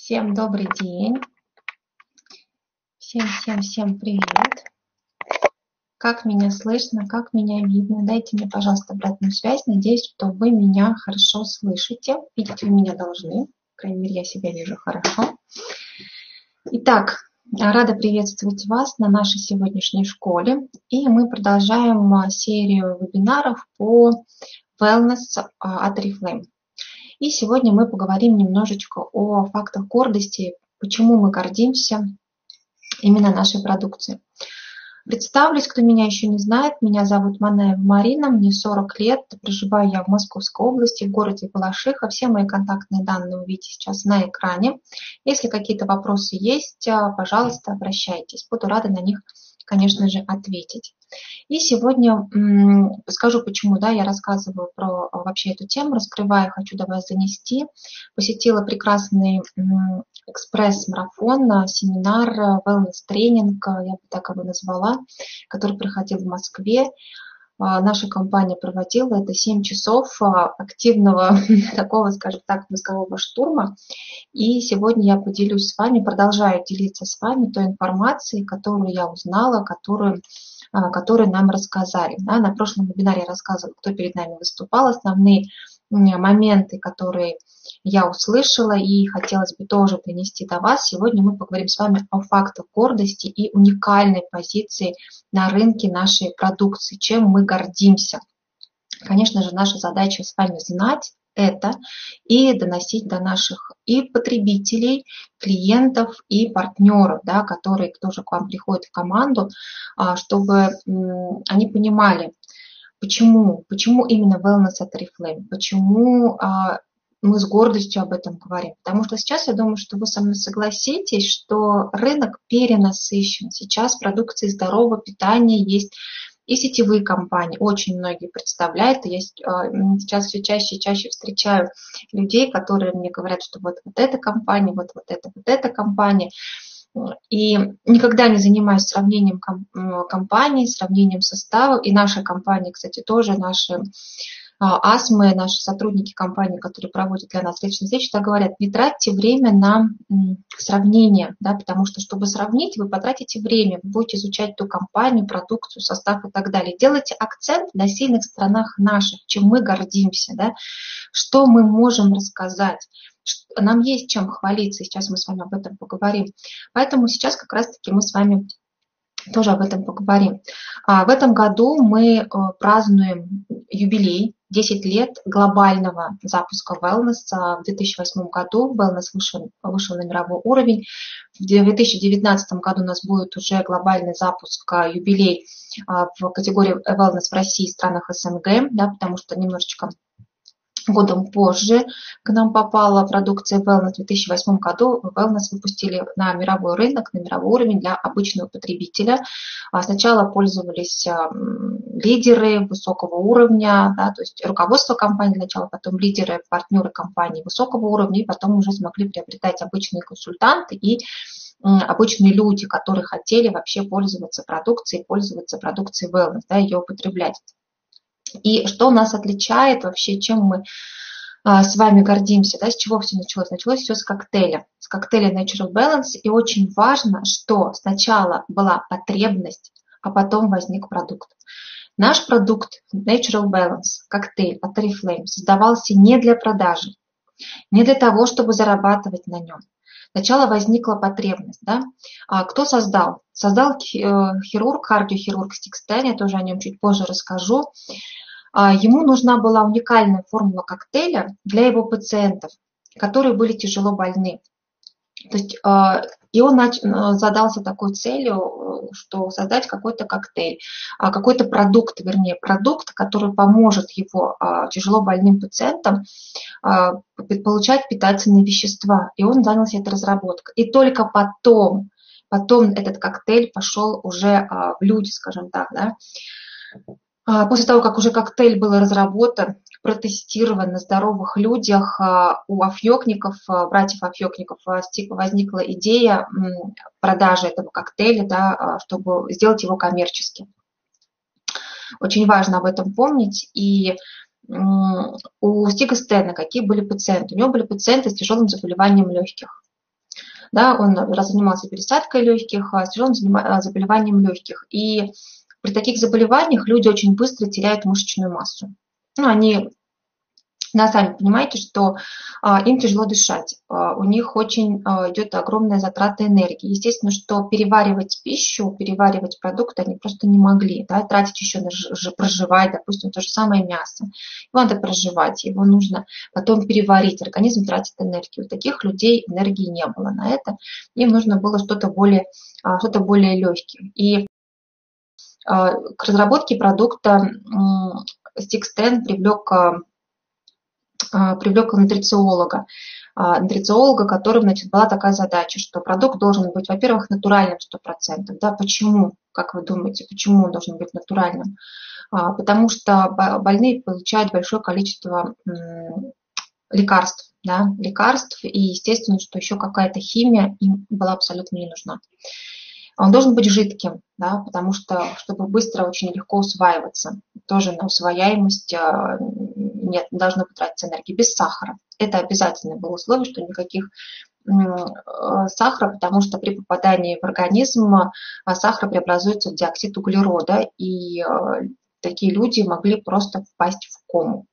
Всем добрый день. Всем привет. Как меня слышно, как меня видно? Дайте мне, пожалуйста, обратную связь. Надеюсь, что вы меня хорошо слышите. Видеть вы меня должны. По крайней мере, я себя вижу хорошо. Итак, рада приветствовать вас на нашей сегодняшней школе. И мы продолжаем серию вебинаров по Wellness от Oriflame. И сегодня мы поговорим немножечко о фактах гордости, почему мы гордимся именно нашей продукцией. Представлюсь, кто меня еще не знает. Меня зовут Манаева Марина, мне 40 лет. Проживаю я в Московской области, в городе Балашиха. Все мои контактные данные вы видите сейчас на экране. Если какие-то вопросы есть, пожалуйста, обращайтесь. Буду рада на них, конечно же, ответить. И сегодня скажу, почему я рассказываю про вообще эту тему, раскрываю, хочу до вас занести. Посетила прекрасный экспресс-марафон, семинар, wellness-тренинг, я бы так его назвала, который проходил в Москве. Наша компания проводила это 7 часов активного такого, скажем так, мозгового штурма. И сегодня я поделюсь с вами, продолжаю делиться с вами той информацией, которую я узнала, которую нам рассказали. На прошлом вебинаре я рассказывала, кто перед нами выступал, основные моменты, которые я услышала и хотелось бы тоже донести до вас. Сегодня мы поговорим с вами о фактах гордости и уникальной позиции на рынке нашей продукции, чем мы гордимся. Конечно же, наша задача с вами знать это и доносить до наших и потребителей, клиентов и партнеров, которые тоже к вам приходят в команду, чтобы они понимали, почему именно wellness от Oriflame, почему мы с гордостью об этом говорим. Потому что сейчас я думаю, что вы со мной согласитесь, что рынок перенасыщен. Сейчас продукции здорового питания есть и сетевые компании, очень многие представляют. Я сейчас все чаще и чаще встречаю людей, которые мне говорят, что вот эта компания, вот эта компания. И никогда не занимаюсь сравнением компаний, сравнением составов. И наша компания, кстати, тоже наши АСМы, наши сотрудники компании, которые проводят для нас личные встречи, говорят, не тратьте время на сравнение, потому что, чтобы сравнить, вы потратите время, вы будете изучать ту компанию, продукцию, состав и так далее. Делайте акцент на сильных сторонах наших, чем мы гордимся, что мы можем рассказать. Нам есть чем хвалиться, сейчас мы с вами об этом поговорим. Поэтому сейчас как раз-таки мы с вами тоже об этом поговорим. В этом году мы празднуем юбилей, 10 лет глобального запуска Wellness. В 2008 году Wellness вышел на мировой уровень. В 2019 году у нас будет уже глобальный запуск, юбилей в категории Wellness в России и странах СНГ, потому что немножечко годом позже к нам попала продукция Wellness. В 2008 году Wellness выпустили на мировой рынок, на мировой уровень для обычного потребителя. Сначала пользовались лидеры высокого уровня, то есть руководство компании сначала, потом лидеры, партнеры компании высокого уровня, и потом уже смогли приобретать обычные консультанты и обычные люди, которые хотели вообще пользоваться продукцией Wellness, ее употреблять. И что нас отличает вообще, чем мы с вами гордимся, с чего все началось? Началось все с коктейля Natural Balance. И очень важно, что сначала была потребность, а потом возник продукт. Наш продукт Natural Balance, коктейль от Oriflame, создавался не для продажи, не для того, чтобы зарабатывать на нем. Сначала возникла потребность. Кто создал? Создал хирург, кардиохирург Стикстен, я тоже о нем чуть позже расскажу. Ему нужна была уникальная формула коктейля для его пациентов, которые были тяжело больны. То есть, и он задался такой целью, что создать какой-то коктейль, какой-то продукт, который поможет его тяжело больным пациентам получать питательные вещества. И он занялся этой разработкой. И только потом этот коктейль пошел уже в люди, скажем так, После того, как уже коктейль был разработан, протестирован на здоровых людях, у Афьёкников, братьев Афьёкников, возникла идея продажи этого коктейля, чтобы сделать его коммерческим. Очень важно об этом помнить. И у Стига Стена какие были пациенты? У него были пациенты с тяжелым заболеванием легких. да, он занимался пересадкой легких, тяжелым заболеванием легких. И при таких заболеваниях люди очень быстро теряют мышечную массу. Ну, они, да, сами понимаете, что им тяжело дышать, у них очень идет огромная затрата энергии. Естественно, что переваривать пищу, переваривать продукты они просто не могли, да, тратить еще на проживать, допустим, то же самое мясо. Его надо проживать, его нужно потом переварить, организм тратит энергию. У таких людей энергии не было на это, им нужно было что-то более легкое. И к разработке продукта Stix10 привлек нутрициолога, которым, значит, была такая задача, что продукт должен быть, во-первых, натуральным 100%. Да, почему? Как вы думаете, почему он должен быть натуральным? Потому что больные получают большое количество лекарств, да, и естественно, что еще какая-то химия им была абсолютно не нужна. Он должен быть жидким, да, потому что, чтобы быстро, очень легко усваиваться. Тоже на усвояемость не должно потратиться энергии. Без сахара. Это обязательное было условие, что никаких сахара, потому что при попадании в организм сахар преобразуется в диоксид углерода, и такие люди могли просто впасть в кому.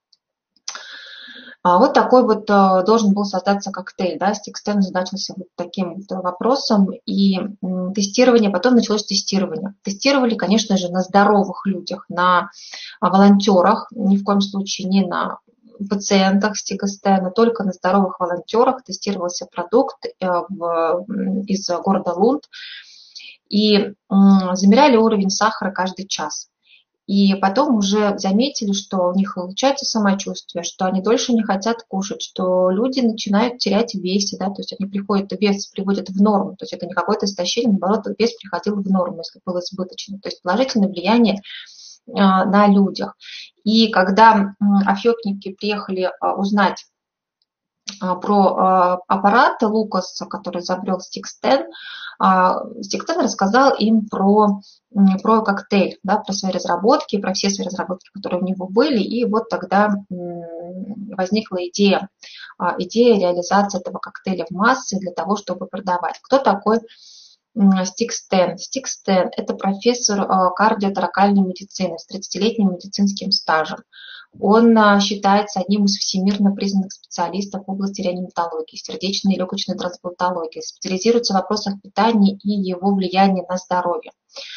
Вот такой вот должен был создаться коктейль, да, Stix10 задачился вот таким вот вопросом, и тестирование, потом началось тестирование. Тестировали, конечно же, на здоровых людях, на волонтерах, ни в коем случае не на пациентах Stix10, но только на здоровых волонтерах тестировался продукт из города Лунд, и замеряли уровень сахара каждый час. И потом уже заметили, что у них улучшается самочувствие, что они дольше не хотят кушать, что люди начинают терять в весе, да, то есть они вес приводят в норму, то есть это не какое-то истощение, наоборот, вес приходил в норму, если был избыточный, то есть положительное влияние на людях. И когда афёкники приехали узнать про аппарат Лукас, который изобрел Stix10, Stix10 рассказал им про коктейль, да, про свои разработки, про все свои разработки, которые у него были, и вот тогда возникла идея реализации этого коктейля в массы для того, чтобы продавать. Кто такой Stix10? Stix10 – это профессор кардиоторакальной медицины с 30-летним медицинским стажем. Он считается одним из всемирно признанных специалистов в области реаниматологии, сердечной и легочной трансплантологии, специализируется в вопросах питания и его влияния на здоровье.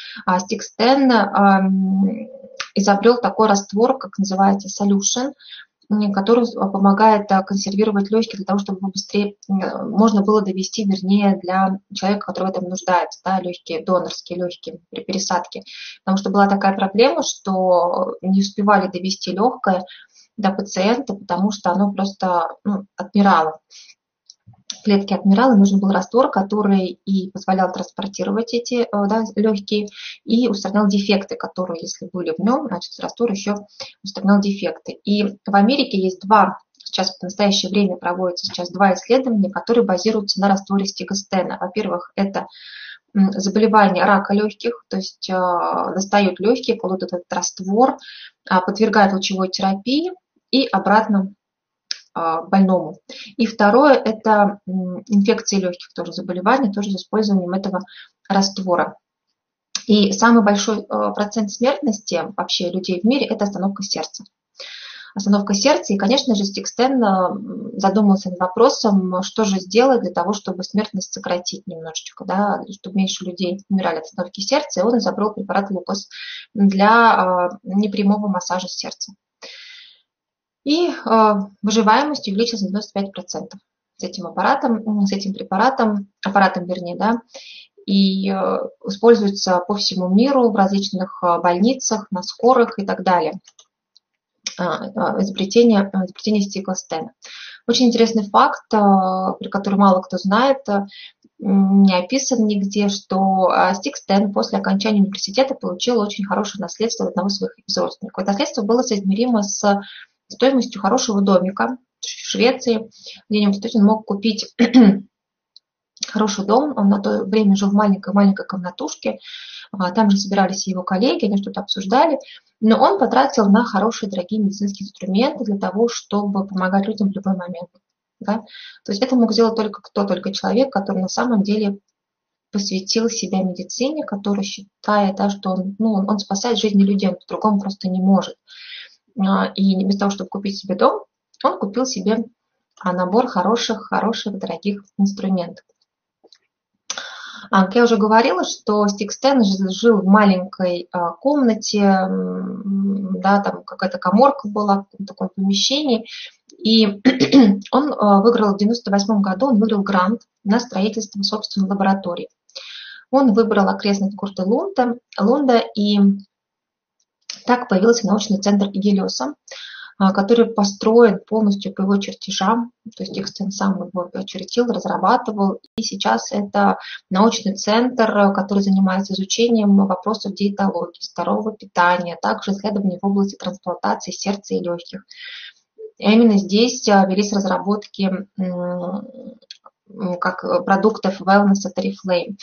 Stix10 изобрел такой раствор, как называется solution, который помогает консервировать легкие для того, чтобы быстрее можно было довести, вернее, для человека, который в этом нуждается, да, легкие, донорские легкие при пересадке. Потому что была такая проблема, что не успевали довести легкое до пациента, потому что оно просто отмирало. Клетки отмирало, нужен был раствор, который и позволял транспортировать эти легкие и устранял дефекты, которые, если были в нем, значит, раствор еще устранял дефекты. И в Америке есть сейчас в настоящее время проводятся два исследования, которые базируются на растворе Stix10. Во-первых, это заболевание рака легких, то есть достают легкие, кладут этот раствор, подвергают лучевой терапии и обратно больному. И второе – это инфекции легких, тоже заболевания, тоже с использованием этого раствора. И самый большой процент смертности вообще людей в мире – это остановка сердца. Остановка сердца, и, конечно же, Stix10 задумался над вопросом, что же сделать для того, чтобы смертность сократить немножечко, да, чтобы меньше людей умирали от остановки сердца, и он изобрел препарат Лукас для непрямого массажа сердца. И выживаемость увеличилась на 95% с этим препаратом, да, и используется по всему миру в различных больницах, на скорых и так далее. Изобретение Stix10. Очень интересный факт, про который мало кто знает, не описан нигде, что Stix10 после окончания университета получил очень хорошее наследство от одного из своих родственников. Это наследство было соизмеримо с стоимостью хорошего домика в Швеции, где-нибудь, то есть он мог купить хороший дом, он на то время жил в маленькой комнатушке, там же собирались его коллеги, они что-то обсуждали, но он потратил на хорошие, дорогие медицинские инструменты для того, чтобы помогать людям в любой момент. Да? То есть это мог сделать только кто? Только человек, который на самом деле посвятил себя медицине, который считает, да, что он спасает жизни людей, он по-другому просто не может. И вместо того, чтобы купить себе дом, он купил себе набор хороших, дорогих инструментов. Как я уже говорила, что Стик Стэн жил в маленькой комнате, да, там какая-то каморка была в таком помещении, и он выиграл в 1998 году, он выиграл грант на строительство собственной лаборатории. Он выбрал окрестность города Лунда, и так появился научный центр Игелиоса, который построен полностью по его чертежам, то есть Стик сам его чертил, разрабатывал, и сейчас это научный центр, который занимается изучением вопросов диетологии, здорового питания, также исследований в области трансплантации сердца и легких. И именно здесь велись разработки как продуктов wellness от Oriflame.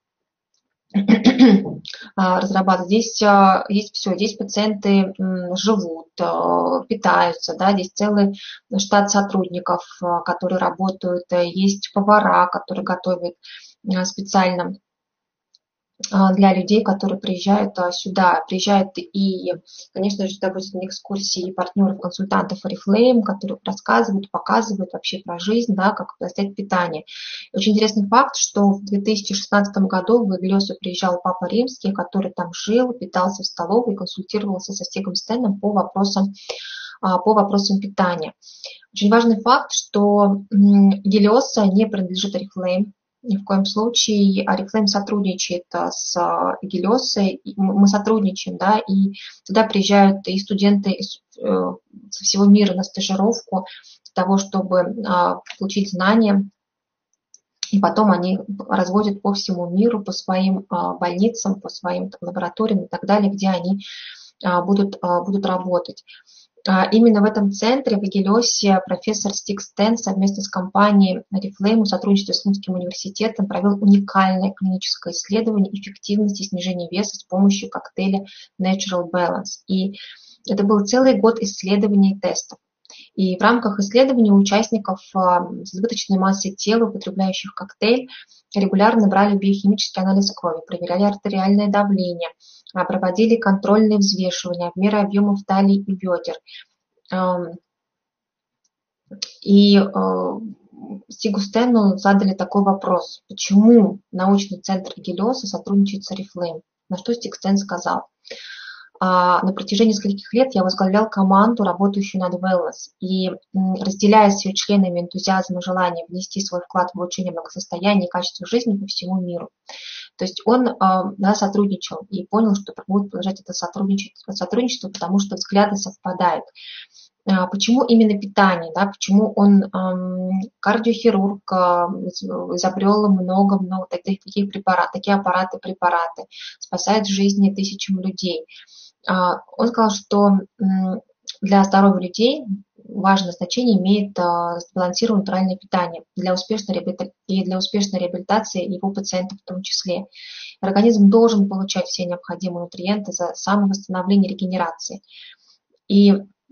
Разрабатывать. Здесь есть все, здесь пациенты живут, питаются, да, здесь целый штат сотрудников, которые работают, есть повара, которые готовят специально для людей, которые приезжают сюда. Приезжают и, конечно же, сюда будет на экскурсии партнеров, консультантов Oriflame, которые рассказывают, показывают вообще про жизнь, да, как достать питание. И очень интересный факт, что в 2016 году в Игелиосу приезжал Папа Римский, который там жил, питался в столовой, консультировался со Стигом Стэном по вопросам питания. Очень важный факт, что Игелиоса не принадлежит Oriflame. Ни в коем случае. Oriflame сотрудничает с Игелиосой, мы сотрудничаем, да, и туда приезжают и студенты со всего мира на стажировку для того, чтобы получить знания, и потом они разводят по всему миру, по своим больницам, по своим лабораториям и так далее, где они будут работать. Именно в этом центре, в Игелиосе, профессор Стик Стэн совместно с компанией Oriflame в сотрудничестве с Лунским университетом провел уникальное клиническое исследование эффективности снижения веса с помощью коктейля Natural Balance. И это был целый год исследований и тестов. И в рамках исследования участников с избыточной массой тела, употребляющих коктейль, регулярно брали биохимический анализ крови, проверяли артериальное давление, проводили контрольные взвешивания, обмеры объемов талии и бедер. И Стигу Стэну задали такой вопрос: почему научный центр Игелиоса сотрудничает с Oriflame? На что Стиг Стэн сказал: на протяжении нескольких лет я возглавлял команду, работающую над wellness, и разделяя с ее членами энтузиазм и желание внести свой вклад в улучшение благосостояния и качества жизни по всему миру. То есть он сотрудничал и понял, что будет продолжать это сотрудничество, потому что взгляды совпадают. Почему именно питание? Да? Почему он кардиохирург, изобрел много таких препаратов, такие препараты, спасает жизни тысячам людей. Он сказал, что для здоровья людей важное значение имеет сбалансированное натуральное питание для успешной реабилитации его пациентов в том числе. Организм должен получать все необходимые нутриенты за самовосстановление и регенерации. И,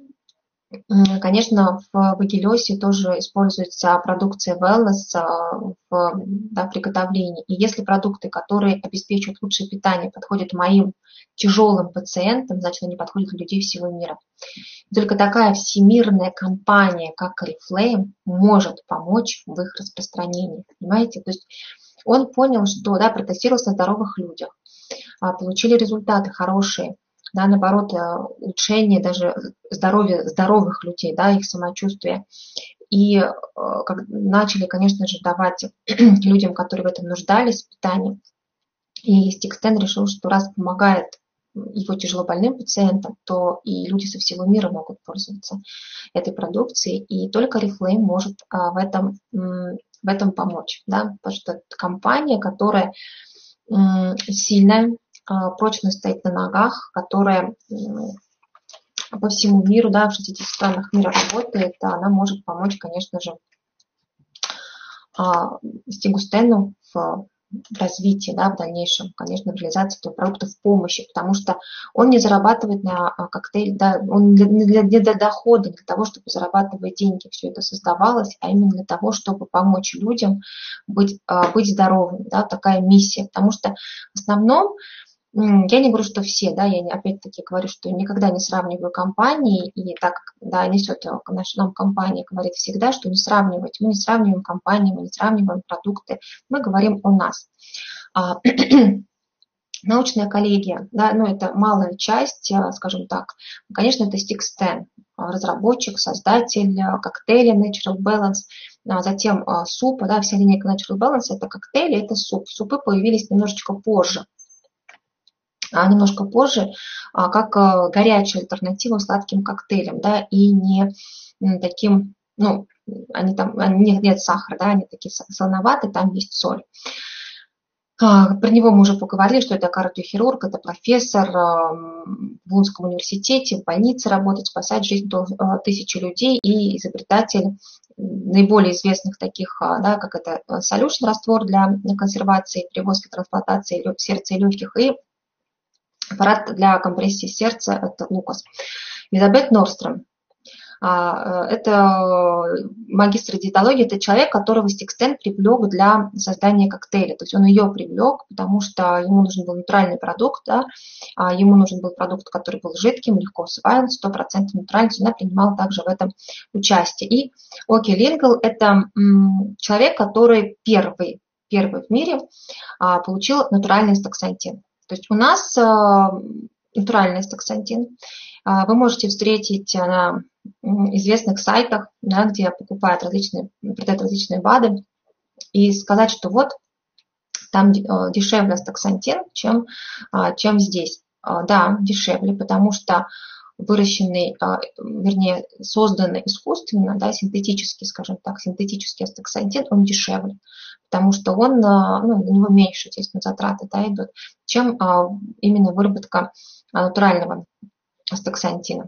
конечно, в Игелиосе тоже используется продукция wellness в приготовлении. И если продукты, которые обеспечивают лучшее питание, подходят моим тяжелым пациентам, значит, они подходят для людей всего мира. И только такая всемирная компания, как Oriflame, может помочь в их распространении. Понимаете? То есть он понял, что протестировался на здоровых людях, получили результаты хорошие. Да, наоборот, улучшение даже здоровья здоровых людей, да, их самочувствия. И начали, конечно же, давать людям, которые в этом нуждались, питание. И Стик Стэн решил, что раз помогает его тяжелобольным пациентам, то и люди со всего мира могут пользоваться этой продукцией. И только Oriflame может в этом помочь. Да? Потому что это компания, которая сильная, прочно стоит на ногах, которая по всему миру, в 60 странах мира работает, она может помочь, конечно же, Стигу Стэну в развитии, да, в дальнейшем, конечно, в реализации этого продукта в помощи, потому что он не зарабатывает на коктейль, да, он для дохода, для того, чтобы зарабатывать деньги, все это создавалось, а именно для того, чтобы помочь людям быть здоровыми, да, такая миссия, потому что в основном я не говорю, что все, да, опять-таки говорю, что никогда не сравниваю компании, и так, да, несет наша нам компания говорит всегда, что не сравнивать. Мы не сравниваем компании, мы не сравниваем продукты, мы говорим о нас. Научная коллегия, да, ну это малая часть, скажем так. Конечно, это Six10, разработчик, создатель коктейля Natural Balance, затем супы, да, вся линейка Natural Balance это коктейли, это суп. Супы появились немножко позже, как горячая альтернатива сладким коктейлям, да, и не таким, ну, нет сахара, да, они такие солоноватые, там есть соль. Про него мы уже поговорили, что это кардиохирург, это профессор в Лунском университете, в больнице работает, спасает жизнь тысячи людей и изобретатель наиболее известных таких, да, как это solution раствор для консервации, перевозки, трансплантации сердца и легких, и аппарат для компрессии сердца, это Лукас. Элизабет Норстром. Это магистр диетологии, это человек, которого Six10 привлек для создания коктейля. То есть он ее привлек, потому что ему нужен был натуральный продукт, да, ему нужен был продукт, который был жидким, легко усваиваем, 100% натуральность. Она принимала также в этом участие. И Оки Лингл – это человек, который первый в мире получил натуральный астаксантин. То есть у нас натуральный астаксантин вы можете встретить на известных сайтах, да, где продают различные БАДы, и сказать, что вот там дешевле астаксантин, чем здесь. Да, дешевле, потому что выращенный, вернее, созданный искусственно, да, синтетический, скажем так, синтетический астаксантин, он дешевле, потому что он, ну, у него меньше, естественно, затраты, да, идут, чем именно выработка натурального астаксантина.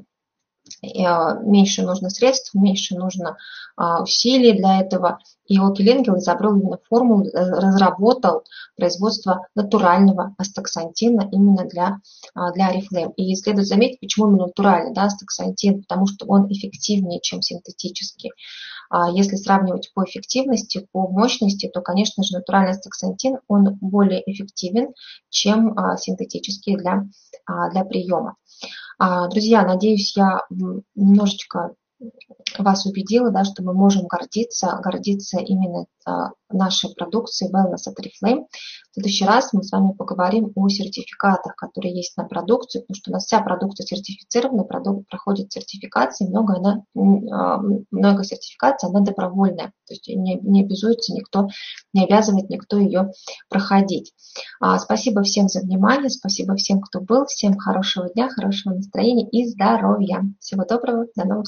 Меньше нужно средств, меньше нужно усилий для этого. И Оки Лингл изобрел именно формулу, разработал производство натурального астаксантина именно для Oriflame. И следует заметить, почему именно натуральный, да, астаксантин, потому что он эффективнее, чем синтетический. Если сравнивать по эффективности, по мощности, то, конечно же, натуральный астаксантин, он более эффективен, чем синтетический для приема. Друзья, надеюсь, я немножечко вас убедила, да, что мы можем гордиться именно нашей продукцией Wellness от Oriflame. В следующий раз мы с вами поговорим о сертификатах, которые есть на продукцию, потому что у нас вся продукция сертифицирована, продукт проходит сертификации, много сертификаций, она добровольная, то есть не обязуется никто, не обязывает никто ее проходить. Спасибо всем за внимание, спасибо всем, кто был, всем хорошего дня, хорошего настроения и здоровья. Всего доброго, до новых встреч.